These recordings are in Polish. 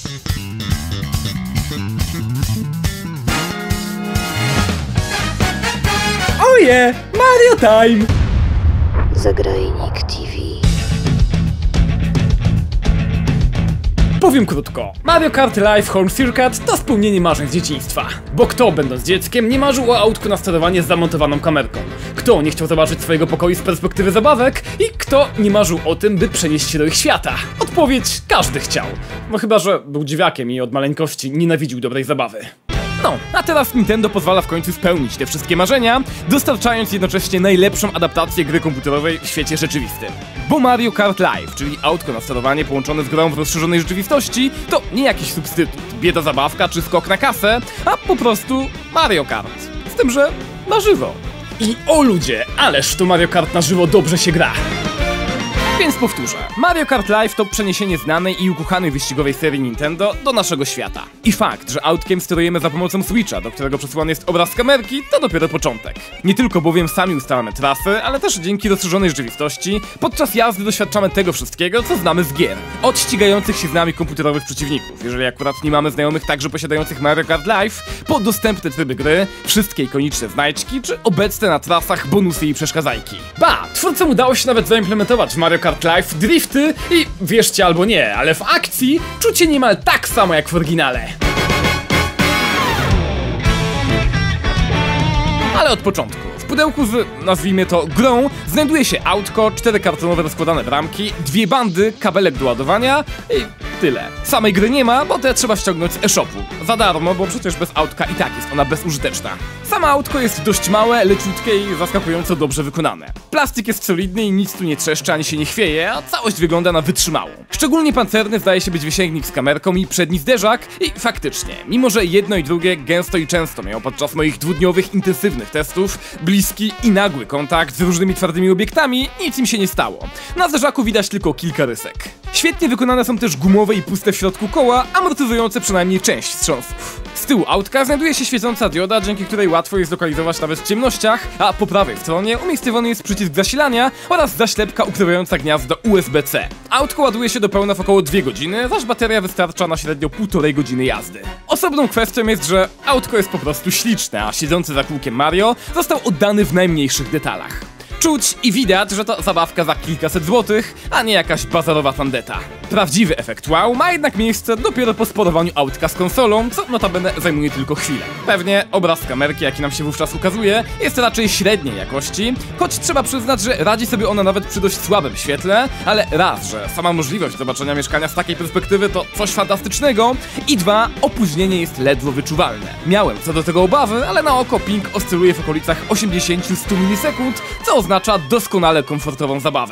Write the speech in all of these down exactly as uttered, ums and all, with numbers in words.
Oje! Mario Time! Zagrajnik T V. Powiem krótko, Mario Kart Live Home Circuit to spełnienie marzeń z dzieciństwa. Bo kto, będąc dzieckiem, nie marzył o autku na sterowanie z zamontowaną kamerką? Kto nie chciał zobaczyć swojego pokoju z perspektywy zabawek? I kto nie marzył o tym, by przenieść się do ich świata? Odpowiedź: każdy chciał. No chyba że był dziwakiem i od maleńkości nienawidził dobrej zabawy. No, a teraz Nintendo pozwala w końcu spełnić te wszystkie marzenia, dostarczając jednocześnie najlepszą adaptację gry komputerowej w świecie rzeczywistym. Bo Mario Kart Live, czyli autko na sterowanie połączone z grą w rozszerzonej rzeczywistości, to nie jakiś substytut, bieda zabawka czy skok na kasę, a po prostu Mario Kart. Z tym, że na żywo. I o ludzie, ależ to Mario Kart na żywo dobrze się gra. Więc powtórzę, Mario Kart Live to przeniesienie znanej i ukochanej wyścigowej serii Nintendo do naszego świata. I fakt, że autkiem sterujemy za pomocą Switcha, do którego przesyłany jest obraz kamerki, to dopiero początek. Nie tylko bowiem sami ustalamy trasy, ale też dzięki rozszerzonej rzeczywistości podczas jazdy doświadczamy tego wszystkiego, co znamy z gier. Od ścigających się z nami komputerowych przeciwników, jeżeli akurat nie mamy znajomych także posiadających Mario Kart Live, po dostępne tryby gry, wszystkie ikoniczne znajdźki, czy obecne na trasach bonusy i przeszkadzajki. Ba, twórcom udało się nawet zaimplementować w Mario Kart Live drifty i wierzcie albo nie, ale w akcji czucie niemal tak samo jak w oryginale. Ale od początku. W pudełku z, nazwijmy to, grą znajduje się autko, cztery kartonowe rozkładane bramki, dwie bandy, kabelek do ładowania i tyle. Samej gry nie ma, bo te trzeba ściągnąć z e-shopu. Za darmo, bo przecież bez autka i tak jest ona bezużyteczna. Samo autko jest dość małe, leciutkie i zaskakująco dobrze wykonane. Plastik jest solidny i nic tu nie trzeszczy ani się nie chwieje, a całość wygląda na wytrzymałą. Szczególnie pancerny zdaje się być wysięgnik z kamerką i przedni zderzak i faktycznie, mimo że jedno i drugie gęsto i często miało podczas moich dwudniowych intensywnych testów bliski i nagły kontakt z różnymi twardymi obiektami, nic im się nie stało. Na zderzaku widać tylko kilka rysek. Świetnie wykonane są też gumowe i puste w środku koła, amortyzujące przynajmniej część wstrząsów. Z tyłu autka znajduje się świecąca dioda, dzięki której łatwo jest lokalizować nawet w ciemnościach, a po prawej stronie umiejscowiony jest przycisk zasilania oraz zaślepka ukrywająca gniazdo U S B C. Autko ładuje się do pełna w około dwie godziny, zaś bateria wystarcza na średnio półtorej godziny jazdy. Osobną kwestią jest, że autko jest po prostu śliczne, a siedzący za kółkiem Mario został oddany w najmniejszych detalach. Czuć i widać, że to zabawka za kilkaset złotych, a nie jakaś bazarowa tandeta. Prawdziwy efekt wow ma jednak miejsce dopiero po sporowaniu autka z konsolą, co notabene zajmuje tylko chwilę. Pewnie obraz kamerki, jaki nam się wówczas ukazuje, jest raczej średniej jakości, choć trzeba przyznać, że radzi sobie ona nawet przy dość słabym świetle, ale raz, że sama możliwość zobaczenia mieszkania z takiej perspektywy to coś fantastycznego i dwa, opóźnienie jest ledwo wyczuwalne. Miałem co do tego obawy, ale na oko ping oscyluje w okolicach osiemdziesiąt do stu milisekund, co oznacza doskonale komfortową zabawę.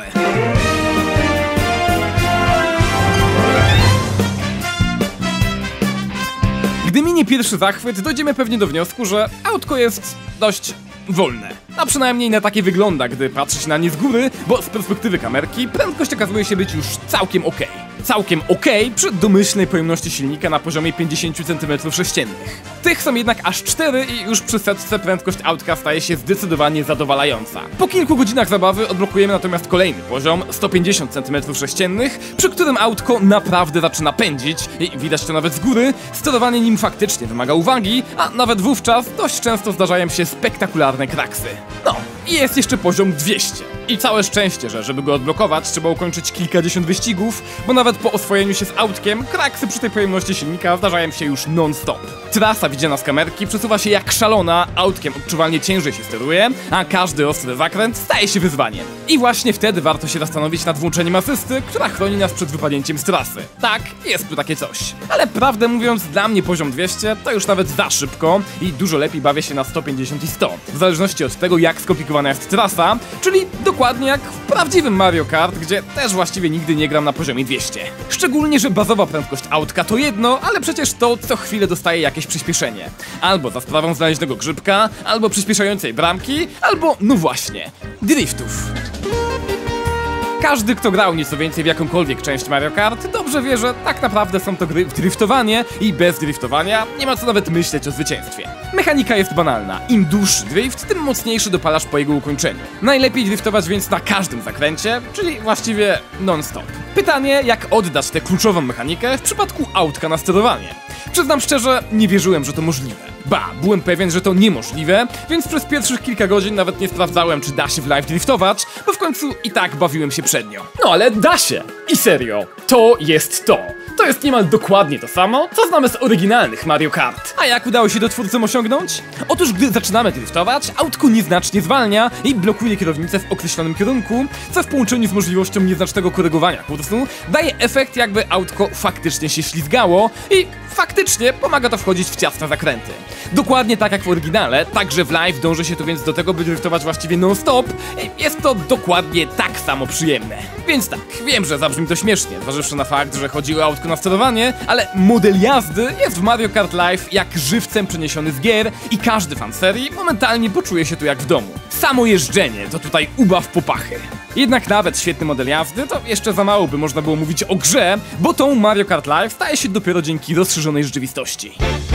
Gdy minie pierwszy zachwyt, dojdziemy pewnie do wniosku, że autko jest dość wolne. A przynajmniej na takie wygląda, gdy patrzy się na nie z góry, bo z perspektywy kamerki prędkość okazuje się być już całkiem okej. Całkiem okej przy domyślnej pojemności silnika na poziomie pięćdziesiąt centymetrów sześciennych. Tych są jednak aż cztery i już przy setce prędkość autka staje się zdecydowanie zadowalająca. Po kilku godzinach zabawy odblokujemy natomiast kolejny poziom, sto pięćdziesiąt centymetrów sześciennych, przy którym autko naprawdę zaczyna pędzić i widać to nawet z góry, sterowanie nim faktycznie wymaga uwagi, a nawet wówczas dość często zdarzają się spektakularne kraksy. No, i jest jeszcze poziom dwieście. I całe szczęście, że żeby go odblokować, trzeba ukończyć kilkadziesiąt wyścigów, bo nawet po oswojeniu się z autkiem, kraksy przy tej pojemności silnika zdarzają się już non-stop. Trasa widziana z kamerki przesuwa się jak szalona, autkiem odczuwalnie ciężej się steruje, a każdy ostry zakręt staje się wyzwaniem. I właśnie wtedy warto się zastanowić nad włączeniem asysty, która chroni nas przed wypadnięciem z trasy. Tak, jest tu takie coś. Ale prawdę mówiąc, dla mnie poziom dwieście to już nawet za szybko i dużo lepiej bawię się na sto pięćdziesiąt i sto, w zależności od tego, jak skomplikowana jest trasa, czyli dokładnie jak w prawdziwym Mario Kart, gdzie też właściwie nigdy nie gram na poziomie dwieście. Szczególnie, że bazowa prędkość autka to jedno, ale przecież to co chwilę dostaje jakieś przyspieszenie. Albo za sprawą znaleźnego grzybka, albo przyspieszającej bramki, albo, no właśnie, driftów. Każdy, kto grał nieco więcej w jakąkolwiek część Mario Kart, dobrze wie, że tak naprawdę są to gry w driftowanie i bez driftowania nie ma co nawet myśleć o zwycięstwie. Mechanika jest banalna. Im dłuższy drift, tym mocniejszy dopalasz po jego ukończeniu. Najlepiej driftować więc na każdym zakręcie, czyli właściwie non-stop. Pytanie, jak oddać tę kluczową mechanikę w przypadku autka na sterowanie? Przyznam szczerze, nie wierzyłem, że to możliwe. Ba, byłem pewien, że to niemożliwe, więc przez pierwszych kilka godzin nawet nie sprawdzałem, czy da się w live driftować, bo w końcu i tak bawiłem się przednio. No ale da się! I serio, to jest to. To jest niemal dokładnie to samo, co znamy z oryginalnych Mario Kart. A jak udało się to twórcom osiągnąć? Otóż gdy zaczynamy driftować, autko nieznacznie zwalnia i blokuje kierownicę w określonym kierunku, co w połączeniu z możliwością nieznacznego korygowania kursu daje efekt, jakby autko faktycznie się ślizgało i faktycznie pomaga to wchodzić w ciasne zakręty. Dokładnie tak jak w oryginale, także w live dąży się tu więc do tego, by driftować właściwie non-stop i jest to dokładnie tak samo przyjemne. Więc tak, wiem, że zabrzmi to śmiesznie, zważywszy na fakt, że chodzi o autko na sterowanie, ale model jazdy jest w Mario Kart Live jak żywcem przeniesiony z gier i każdy fan serii momentalnie poczuje się tu jak w domu. Samo jeżdżenie to tutaj ubaw popachy. Jednak nawet świetny model jazdy to jeszcze za mało, by można było mówić o grze, bo tą Mario Kart Live staje się dopiero dzięki rozszerzonej rzeczywistości.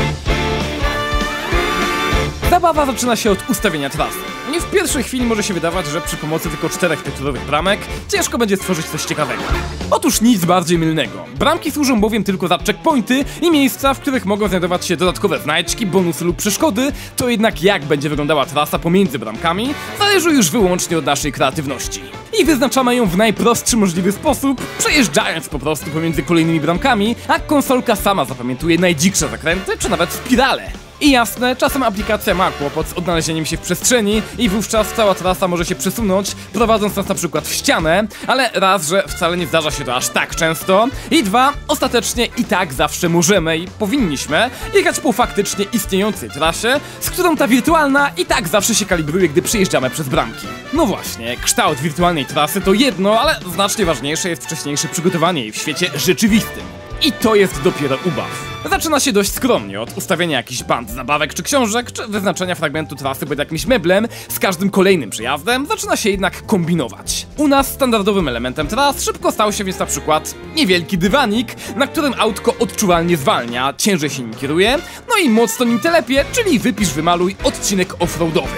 Zabawa zaczyna się od ustawienia trasy. Nie w pierwszej chwili może się wydawać, że przy pomocy tylko czterech tekturowych bramek ciężko będzie stworzyć coś ciekawego. Otóż nic bardziej mylnego. Bramki służą bowiem tylko za checkpointy i miejsca, w których mogą znajdować się dodatkowe znajdźki, bonusy lub przeszkody, to jednak jak będzie wyglądała trasa pomiędzy bramkami, zależy już wyłącznie od naszej kreatywności. I wyznaczamy ją w najprostszy możliwy sposób, przejeżdżając po prostu pomiędzy kolejnymi bramkami, a konsolka sama zapamiętuje najdziksze zakręty, czy nawet spirale. I jasne, czasem aplikacja ma kłopot z odnalezieniem się w przestrzeni i wówczas cała trasa może się przesunąć, prowadząc nas na przykład w ścianę, ale raz, że wcale nie zdarza się to aż tak często, i dwa, ostatecznie i tak zawsze możemy i powinniśmy jechać po faktycznie istniejącej trasie, z którą ta wirtualna i tak zawsze się kalibruje, gdy przejeżdżamy przez bramki. No właśnie, kształt wirtualnej trasy to jedno, ale znacznie ważniejsze jest wcześniejsze przygotowanie jej w świecie rzeczywistym. I to jest dopiero ubaw. Zaczyna się dość skromnie, od ustawienia jakichś band zabawek czy książek, czy wyznaczenia fragmentu trasy pod jakimś meblem. Z każdym kolejnym przejazdem zaczyna się jednak kombinować. U nas standardowym elementem tras szybko stał się więc na przykład niewielki dywanik, na którym autko odczuwalnie zwalnia, ciężej się nim kieruje, no i mocno nim telepie, czyli wypisz, wymaluj odcinek offroadowy.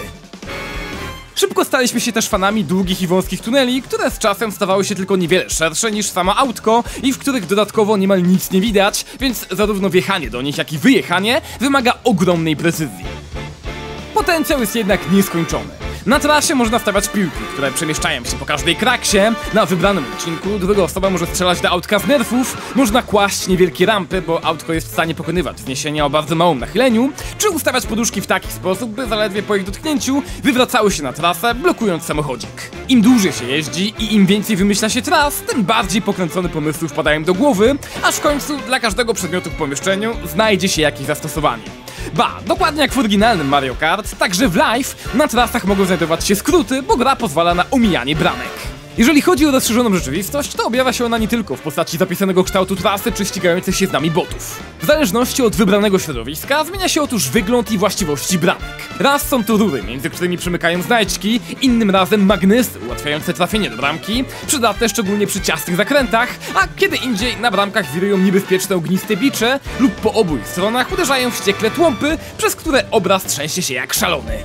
Szybko staliśmy się też fanami długich i wąskich tuneli, które z czasem stawały się tylko niewiele szersze niż samo autko i w których dodatkowo niemal nic nie widać, więc zarówno wjechanie do nich, jak i wyjechanie wymaga ogromnej precyzji. Potencjał jest jednak nieskończony. Na trasie można stawiać piłki, które przemieszczają się po każdej kraksie. Na wybranym odcinku druga osoba może strzelać do autka z nerfów, można kłaść niewielkie rampy, bo autko jest w stanie pokonywać wzniesienia o bardzo małym nachyleniu, czy ustawiać poduszki w taki sposób, by zaledwie po ich dotknięciu wywracały się na trasę, blokując samochodzik. Im dłużej się jeździ i im więcej wymyśla się tras, tym bardziej pokręcone pomysły wpadają do głowy, aż w końcu dla każdego przedmiotu w pomieszczeniu znajdzie się jakieś zastosowanie. Ba, dokładnie jak w oryginalnym Mario Kart, także w live na trasach mogą znajdować się skróty, bo gra pozwala na omijanie bramek. Jeżeli chodzi o rozszerzoną rzeczywistość, to objawia się ona nie tylko w postaci zapisanego kształtu trasy czy ścigających się z nami botów. W zależności od wybranego środowiska zmienia się otóż wygląd i właściwości bramek. Raz są to rury, między którymi przemykają znajdźki, innym razem magnesy ułatwiające trafienie do bramki, przydatne szczególnie przy ciasnych zakrętach, a kiedy indziej na bramkach wirują niebezpieczne ogniste bicze lub po obu ich stronach uderzają wściekle tłąpy, przez które obraz trzęsie się jak szalony.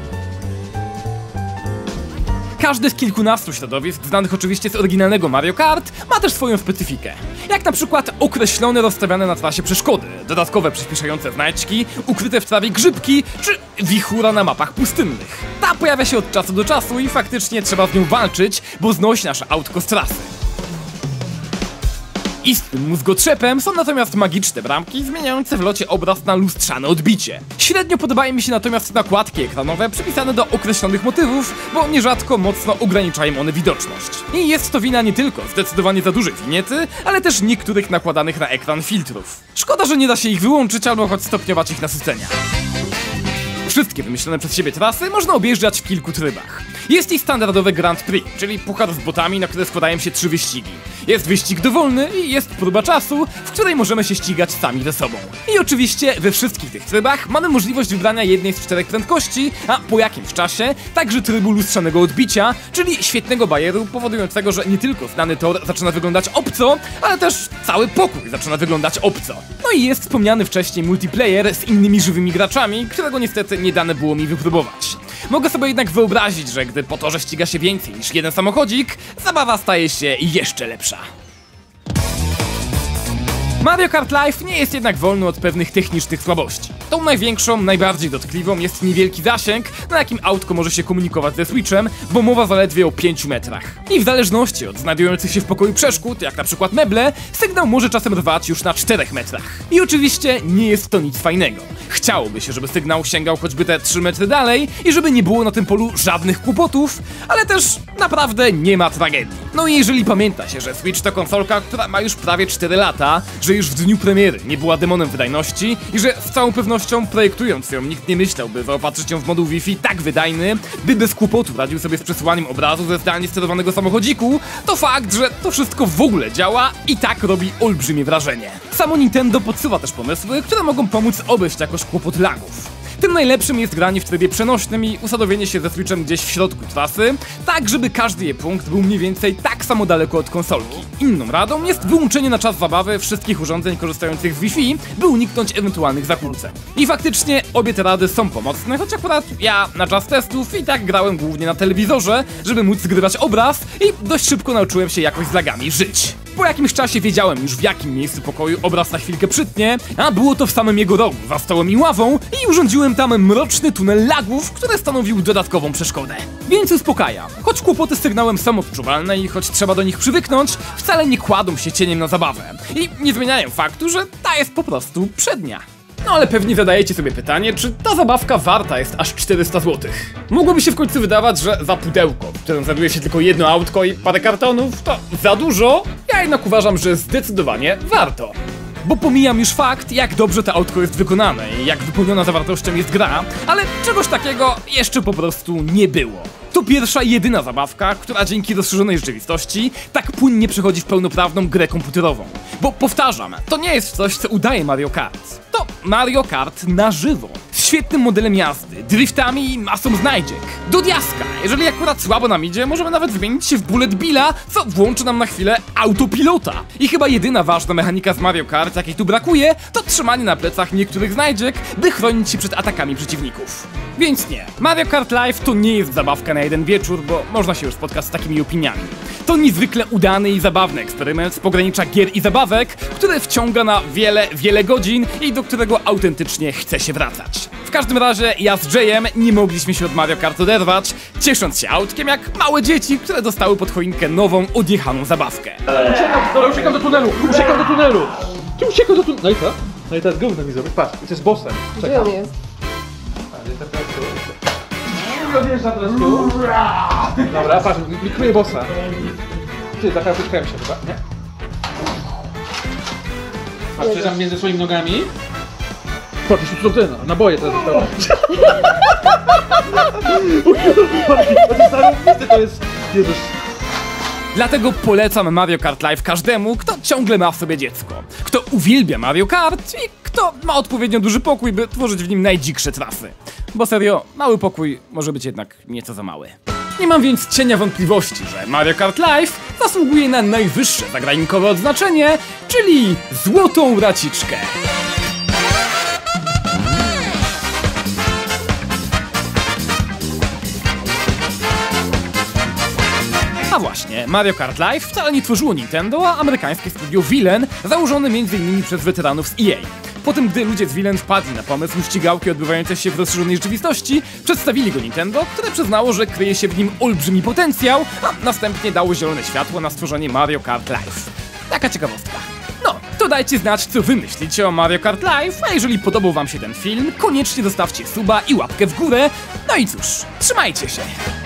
Każdy z kilkunastu środowisk, znanych oczywiście z oryginalnego Mario Kart, ma też swoją specyfikę. Jak na przykład określone rozstawiane na trasie przeszkody, dodatkowe przyspieszające znajdźki, ukryte w trawie grzybki, czy wichura na mapach pustynnych. Ta pojawia się od czasu do czasu i faktycznie trzeba z nią walczyć, bo znosi nasze autko z trasy. Istnym mózgotrzepem są natomiast magiczne bramki zmieniające w locie obraz na lustrzane odbicie. Średnio podobają mi się natomiast nakładki ekranowe przypisane do określonych motywów, bo nierzadko mocno ograniczają one widoczność. I jest to wina nie tylko zdecydowanie za dużej winiety, ale też niektórych nakładanych na ekran filtrów. Szkoda, że nie da się ich wyłączyć albo choć stopniować ich nasycenia. Wszystkie wymyślone przez siebie trasy można objeżdżać w kilku trybach. Jest i standardowe Grand Prix, czyli puchar z botami, na które składają się trzy wyścigi. Jest wyścig dowolny i jest próba czasu, w której możemy się ścigać sami ze sobą. I oczywiście we wszystkich tych trybach mamy możliwość wybrania jednej z czterech prędkości, a po jakimś czasie także trybu lustrzanego odbicia, czyli świetnego bajeru powodującego, że nie tylko znany tor zaczyna wyglądać obco, ale też cały pokój zaczyna wyglądać obco. No i jest wspomniany wcześniej multiplayer z innymi żywymi graczami, którego niestety nie dane było mi wypróbować. Mogę sobie jednak wyobrazić, że gdy po torze ściga się więcej niż jeden samochodzik, zabawa staje się jeszcze lepsza. Mario Kart Live nie jest jednak wolny od pewnych technicznych słabości. Tą największą, najbardziej dotkliwą jest niewielki zasięg, na jakim autko może się komunikować ze Switchem, bo mowa zaledwie o pięciu metrach. I w zależności od znajdujących się w pokoju przeszkód, jak na przykład meble, sygnał może czasem rwać już na czterech metrach. I oczywiście nie jest to nic fajnego. Chciałoby się, żeby sygnał sięgał choćby te trzy metry dalej i żeby nie było na tym polu żadnych kłopotów, ale też naprawdę nie ma tragedii. No i jeżeli pamięta się, że Switch to konsolka, która ma już prawie cztery lata, że już w dniu premiery nie była demonem wydajności i że z całą pewnością projektując ją nikt nie myślałby zaopatrzyć ją w moduł Wi-Fi tak wydajny, by bez kłopotu radził sobie z przesyłaniem obrazu ze zdalnie sterowanego samochodziku, to fakt, że to wszystko w ogóle działa i tak robi olbrzymie wrażenie. Samo Nintendo podsuwa też pomysły, które mogą pomóc obejść jakoś kłopot lagów. Tym najlepszym jest granie w trybie przenośnym i usadowienie się ze Switchem gdzieś w środku trasy, tak żeby każdy jej punkt był mniej więcej tak samo daleko od konsolki. Inną radą jest wyłączenie na czas zabawy wszystkich urządzeń korzystających z Wi-Fi, by uniknąć ewentualnych zakłóceń. I faktycznie obie te rady są pomocne, choć akurat ja na czas testów i tak grałem głównie na telewizorze, żeby móc zgrywać obraz i dość szybko nauczyłem się jakoś z lagami żyć. Po jakimś czasie wiedziałem już w jakim miejscu pokoju obraz na chwilkę przytnie, a było to w samym jego rogu, za stołem i ławą i urządziłem tam mroczny tunel lagów, który stanowił dodatkową przeszkodę. Więc uspokajam, choć kłopoty z sygnałem są odczuwalne i choć trzeba do nich przywyknąć, wcale nie kładą się cieniem na zabawę i nie zmieniają faktu, że ta jest po prostu przednia. No ale pewnie zadajecie sobie pytanie, czy ta zabawka warta jest aż czterysta złotych. Mogłoby się w końcu wydawać, że za pudełko, w którym znajduje się tylko jedno autko i parę kartonów, to za dużo. Ja jednak uważam, że zdecydowanie warto. Bo pomijam już fakt, jak dobrze to autko jest wykonane i jak wypełniona zawartością jest gra, ale czegoś takiego jeszcze po prostu nie było. To pierwsza i jedyna zabawka, która dzięki rozszerzonej rzeczywistości tak płynnie przechodzi w pełnoprawną grę komputerową. Bo powtarzam, to nie jest coś, co udaje Mario Kart. To Mario Kart na żywo. Z świetnym modelem jazdy, driftami i masą znajdziek. Do diaska, jeżeli akurat słabo nam idzie, możemy nawet zmienić się w Bullet Billa, co włączy nam na chwilę autopilota. I chyba jedyna ważna mechanika z Mario Kart, jakiej tu brakuje, to trzymanie na plecach niektórych znajdziek, by chronić się przed atakami przeciwników. Więc nie, Mario Kart Live to nie jest zabawka na jeden wieczór, bo można się już spotkać z takimi opiniami. To niezwykle udany i zabawny eksperyment z pogranicza gier i zabawek, który wciąga na wiele, wiele godzin i do którego autentycznie chce się wracać. W każdym razie ja z Jayem nie mogliśmy się od Mario Kart oderwać, ciesząc się autkiem jak małe dzieci, które dostały pod choinkę nową, odjechaną zabawkę. Uciekam, dobra, uciekam do tunelu, uciekam do tunelu! Ty uciekam do tunelu! No i co? No i teraz gówno mi zrobić, patrz, to jest bossem. Gdzie on jest? Odjeżdża teraz tu. Dobra, patrz, klikuje bossa. Ty, taka wyszkałem się chyba, nie? Patrz, przejeżdżam między swoimi nogami. Patrz, tu są te naboje teraz zostało. To jest... Jezus. Dlatego polecam Mario Kart Live każdemu, kto ciągle ma w sobie dziecko, kto uwielbia Mario Kart i kto ma odpowiednio duży pokój, by tworzyć w nim najdziksze trasy. Bo serio, mały pokój może być jednak nieco za mały. Nie mam więc cienia wątpliwości, że Mario Kart Live zasługuje na najwyższe zagrajnikowe odznaczenie, czyli złotą raciczkę. A właśnie, Mario Kart Live wcale nie tworzyło Nintendo, a amerykańskie studio Villain, założone między innymi przez weteranów z E A. Po tym, gdy ludzie z Villain wpadli na pomysł ścigałki odbywającej się w rozszerzonej rzeczywistości, przedstawili go Nintendo, które przyznało, że kryje się w nim olbrzymi potencjał, a następnie dało zielone światło na stworzenie Mario Kart Live. Taka ciekawostka. No, to dajcie znać, co wy myślicie o Mario Kart Live, a jeżeli podobał wam się ten film, koniecznie zostawcie suba i łapkę w górę. No i cóż, trzymajcie się!